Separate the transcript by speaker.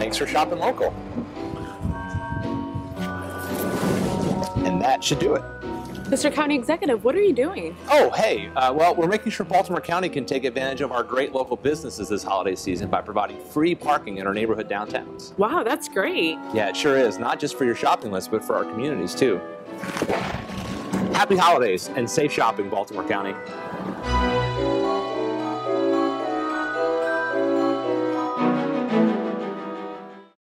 Speaker 1: thanks for shopping local. And that should do it.
Speaker 2: Mr. County Executive, what are you doing?
Speaker 1: Oh, hey, well, we're making sure Baltimore County can take advantage of our great local businesses this holiday season by providing free parking in our neighborhood downtowns.
Speaker 2: Wow, that's great.
Speaker 1: Yeah, it sure is. Not just for your shopping list, but for our communities, too. Happy holidays and safe shopping, Baltimore County.